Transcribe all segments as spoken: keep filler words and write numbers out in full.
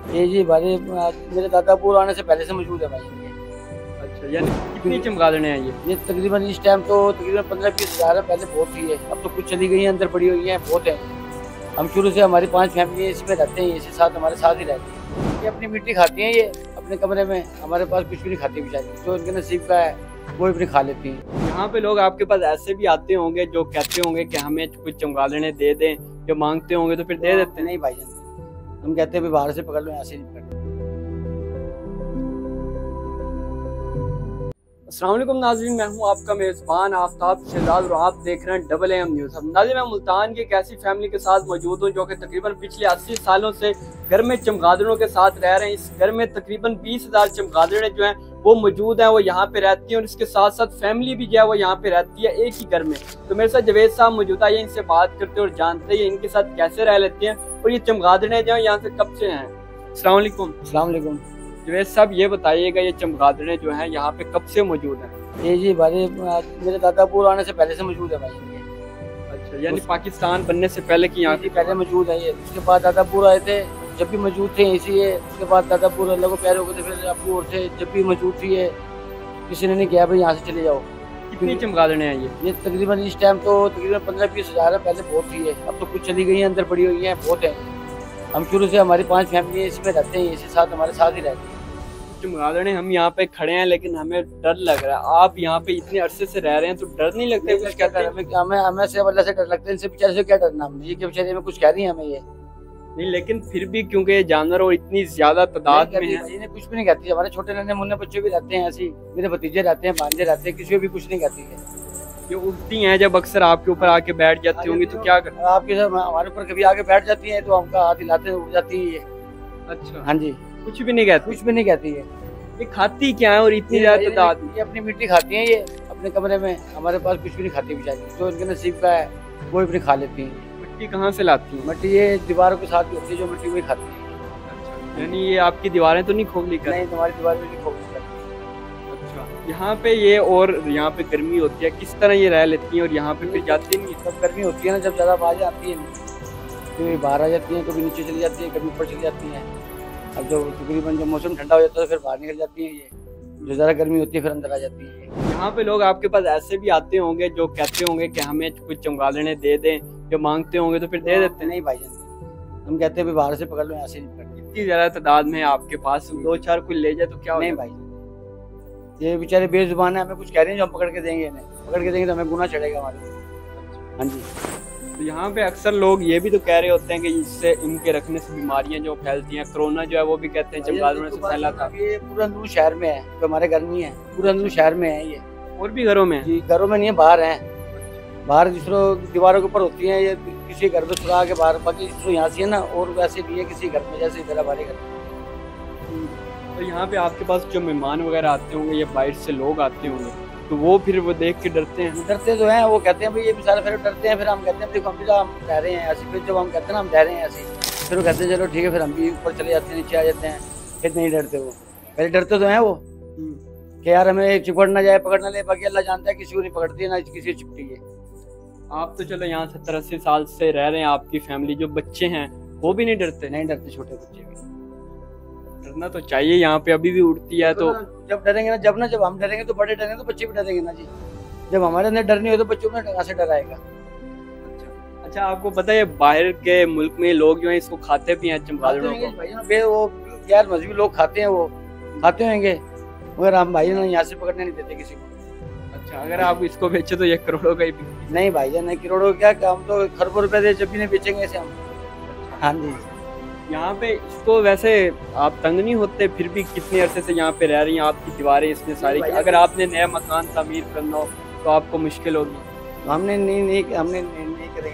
ये जी हमारे मेरे दादा पूरा आने से पहले से मौजूद है भाई ये। अच्छा, यानी कितनी चमगादड़ें हैं ये? ये तकरीबन इस टाइम तो तकरीबन पंद्रह बीस हजार है, पहले बहुत थी है, अब तो कुछ चली गई है, अंदर पड़ी हुई है, बहुत है। हम शुरू से हमारी पांच फैमिली इसमें रहते हैं, इसी साथ हमारे साथ ही रहते हैं। ये अपनी मिट्टी खाती हैं, ये अपने कमरे में, हमारे पास कुछ भी नहीं खाती बेचारी, जो इनके नसीब का है वो अपनी खा लेती हैं। यहाँ पे लोग आपके पास ऐसे भी आते होंगे जो कहते होंगे कि हमें कुछ चमगादड़ें दे दें, जो मांगते होंगे तो फिर दे देते हैं? नहीं भाई जान, हम कहते हैं बाहर से पकड़ लो, यहाँ से नहीं पकड़। अस्सलाम वालेकुम नाज़रीन, मैं हूं आपका मेज़बान आफ्ताब शहजाद और आप देख रहे हैं डबल एम न्यूज़। अब नाज़रीन, मैं मुल्तान की एक ऐसी फैमिली के साथ मौजूद हूं जो कि तकरीबन पिछले अस्सी सालों से घर में चमगादड़ों के साथ रह रहे हैं। इस घर में तकरीबन बीस हजार चमगादड़ें जो हैं वो मौजूद हैं, वो यहाँ पे रहती हैं और इसके साथ साथ फैमिली भी जो है वो यहाँ पे रहती है एक ही घर में। तो मेरे साथ जवेद साहब मौजूद है, इनसे बात करते और जानते हैं इनके साथ कैसे रह लेते हैं और ये चमगादड़ें जो है यहाँ से कब से हैं। अस्सलाम वालेकुम। अस्सलाम वालेकुम। जवेद साहब, ये बताइएगा ये चमगादड़ें जो हैं यहाँ पे कब से मौजूद हैं? ये जी हमारे मेरे दादा पूरा आने से पहले से मौजूद है भाई ये। अच्छा, यानी पाकिस्तान बनने से पहले की यहाँ की पहले मौजूद है ये। उसके बाद दादा पूरा आए थे, जब भी मौजूद थे इसी ये। उसके बाद दादा पूरा अल्लाह को प्यारे हो गए थे, फिर अबू और थे, जब भी मौजूद थी ये, किसी ने नहीं किया भाई यहाँ से चले जाओ। कितनी चमगादड़ें हैं ये? ये तकरीबन इस टाइम तो तकरीबन पंद्रह बीस हजार है, पहले बहुत थी है, अब तो कुछ चली गई है, अंदर पड़ी हुई है, बहुत है। हम शुरू से हमारी पांच फैमिली इसमें रहते हैं, इसी साथ हमारे साथ ही रहते हैं। चमगादड़ें, हम यहाँ पे खड़े हैं लेकिन हमें डर लग रहा है। आप यहाँ पे इतने अरसे से रह रहे हैं तो डर नहीं लगता? कुछ कहता है हमें हमें हमें से अल्लाह से डर लगता है, इनसे बेचारे से क्या डरना हमने, ये बेचारे में कुछ कह रही है हमें ये नहीं, लेकिन फिर भी क्योंकि ये जानवर और इतनी ज्यादा तादाद में है। इन्हें कुछ भी नहीं कहती। हमारे छोटे नन्हे मुन्ने बच्चे भी रहते हैं ऐसी, मेरे भतीजे रहते हैं, भांजे रहते हैं, किसी को भी कुछ नहीं कहती है। ये उठती हैं जब अक्सर आपके ऊपर आके बैठ जाती होंगी तो क्या करते? आपके साथ हमारे ऊपर कभी आके बैठ जाती है तो हमका हाथ हिलाते उठ जाती है। अच्छा, हाँ जी, कुछ भी नहीं कहती? कुछ भी नहीं कहती है। ये खाती क्या है और इतनी ज्यादा तादाद? ये अपनी मिट्टी खाती हैं, ये अपने कमरे में, हमारे पास कुछ भी नहीं खाती बेचारी, जो इनके नसीब का है वो अपनी खा लेती हैं। मिट्टी कहाँ से लाती है? मिट्टी ये दीवारों के साथ होती है, जो मिट्टी वही खाती है। अच्छा, यानी ये आपकी दीवारें तो नहीं खोखली करती? नहीं, तुम्हारी दीवार में नहीं खोखली करती। अच्छा, यहाँ पे ये और यहाँ पे गर्मी होती है, किस तरह ये रह लेती है और यहाँ पे फिर जाती नहीं? जब गर्मी होती है ना, जब ज्यादा आवाज आती है तो बाहर आ जाती है, कभी नीचे चली जाती है, कभी ऊपर चली जाती है। अब जो तकरीबन जब मौसम ठंडा हो जाता है तो फिर बाहर निकल जाती है, ये जो ज़्यादा गर्मी होती है फिर अंदर आ जाती है। यहाँ पे लोग आपके पास ऐसे भी आते होंगे जो कहते होंगे कि हमें कुछ चमगादड़ें दे दें, जो मांगते होंगे तो फिर दे देते हैं? नहीं भाई जान, हम कहते हैं बाहर से पकड़ लो, यहाँ से नहीं पकड़। इतनी ज्यादा तादाद में आपके पास, दो चार कोई ले जाए तो क्या? नहीं भाई, ये बेचारे बेजुबान है, हमें कुछ कह रहे हैं जो हम पकड़ के देंगे, इन्हें पकड़ के देंगे तो हमें गुनाह चढ़ेगा हमारे। हाँ जी। तो यहाँ पे अक्सर लोग ये भी तो कह रहे होते हैं कि इससे इनके रखने से बीमारियां जो फैलती हैं, कोरोना जो है वो भी कहते हैं चमगादड़ों से फैला था। ये पूरा अंदर शहर में है, तो हमारे घर नहीं है, पूरा अंदर शहर में है ये। और भी घरों में? जी, घरों में नहीं है, बाहर है। बाहर जिस दीवारों के ऊपर होती है, ये किसी घर में चुरा के बाहर, बाकी जिस यहाँ से है ना, और वैसे भी है किसी घर में, जैसे इधर हमारे घर में। तो यहाँ पे आपके पास जो मेहमान वगैरह आते होंगे या बाहर से लोग आते होंगे तो वो फिर वो देख के डरते हैं? डरते तो हैं, वो कहते हैं भाई ये बेचारे, फिर डरते हैं, फिर हम कहते हैं देखो हम भी तो हम रह रहे हैं ऐसे, फिर जब हम कहते हैं ना हम रह रहे हैं ऐसे, फिर वो कहते हैं चलो ठीक है, फिर हम भी ऊपर चले जाते हैं, नीचे आ जाते हैं, फिर नहीं डरते वो। पहले डरते तो हैं वो कि यार हमें चिपड़ ना जाए, पकड़ ना ले, बाकी अल्लाह जानता है किसी को नहीं पकड़ती है ना किसी को चिपटी है। आप तो चलो यहाँ सत्तर अस्सी साल से रह रहे हैं, आपकी फैमिली, जो बच्चे हैं वो भी नहीं डरते? नहीं डरते, छोटे बच्चे भी। डरना तो चाहिए, यहाँ पे अभी भी उड़ती है तो। जब डरेंगे ना, जब ना जब हम डरेंगे तो बड़े डरेंगे तो बच्चे भी डरेंगे ना जी। जब हमारे अंदर डर नहीं हो तो बच्चों में कहाँ से डर आएगा। अच्छा अच्छा, आपको पता है बाहर के मुल्क में लोग जो है इसको खाते भी हैं चमगादड़ों को? वो यार मजहबी लोग खाते हैं, वो खाते होंगे, मगर हम भाई ना यहाँ से पकड़ने नहीं देते किसी को। अच्छा, अगर आप इसको बेचे तो ये करोड़ों का ही बिके? नहीं भाई जान, नहीं करोड़ों क्या, हम तो खरबों रुपए दे जब भी नहीं बेचेंगे ऐसे हम। हाँ जी। यहाँ पे इसको वैसे आप तंग नहीं होते? फिर भी कितने अरसे से यहाँ पे रह रही हैं, आपकी दीवारें इसमें सारी, अगर आपने नया मकान तामीर करना हो तो आपको मुश्किल होगी? हमने नहीं नहीं हमने नहीं, नहीं करेंगे।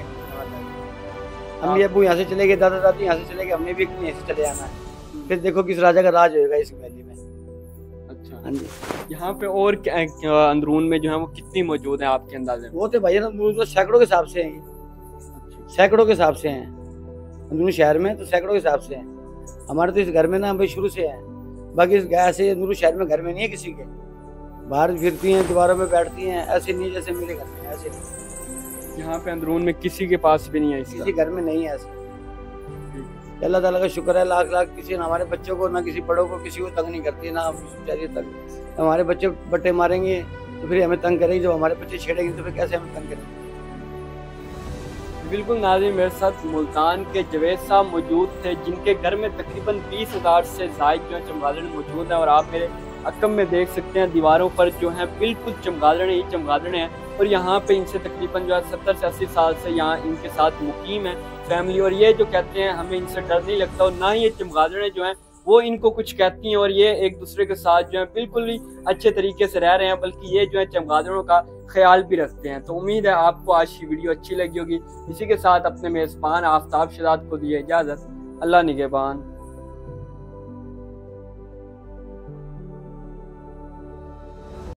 हम ये अबू यहाँ से चले गए, दादा दादी यहाँ से चले गए, हमने भी यहीं से चले जाना है, फिर देखो किस राजा का राज होगा इस वैली में। अच्छा, हाँ जी। यहाँ पे और अंदरून में जो है वो कितनी मौजूद है आपके अंदाजे में? वो तो भाई तो सैकड़ों के हिसाब से हैं, सैकड़ों के हिसाब से हैं अंदरूनी शहर में, तो सैकड़ों के हिसाब से हैं। हमारे तो इस घर में ना भाई शुरू से है, बाकी इस गाय से अंदरूनी शहर में घर में नहीं है किसी के, बाहर फिरती हैं, दीवारों में बैठती हैं, ऐसे नहीं जैसे मेरे घर में, ऐसे नहीं। यहाँ पे अंदरून में किसी के पास भी नहीं है? किसी घर में नहीं है ऐसे। अल्लाह ताला का शुक्र है लाख लाख, किसी ना हमारे बच्चों को ना किसी बड़ों को किसी को तंग नहीं करती, ना बेचारी तंग। हमारे बच्चे बट्टे मारेंगे तो फिर हमें तंग करेंगे, जब हमारे बच्चे छेड़ेंगे तो फिर कैसे हमें तंग करेंगे। बिल्कुल नाज़रीन, मेरे साथ मुल्तान के जवेद साहब मौजूद थे, जिनके घर में तकरीबन बीस हज़ार से ज़ायद जो है चमगादड़ मौजूद हैं। और आप मेरे अकम में देख सकते हैं दीवारों पर जो है बिल्कुल चमगादड़ ही चमगादड़ हैं। और यहाँ पे इनसे तकरीबन जो है सत्तर से अस्सी साल से यहाँ इनके साथ मुकीम है फैमिली। और ये जो कहते हैं हमें इनसे डर नहीं लगता, और ना ही ये चमगादड़ें जो हैं वो इनको कुछ कहती हैं, और ये एक दूसरे के साथ जो है बिल्कुल ही अच्छे तरीके से रह रहे हैं, बल्कि ये जो है चमगादड़ों का ख्याल भी रखते हैं। तो उम्मीद है आपको आज की वीडियो अच्छी लगी होगी। इसी के साथ अपने मेज़बान आफ्ताब शहजाद को दिए इजाज़त। अल्लाह निगहबान।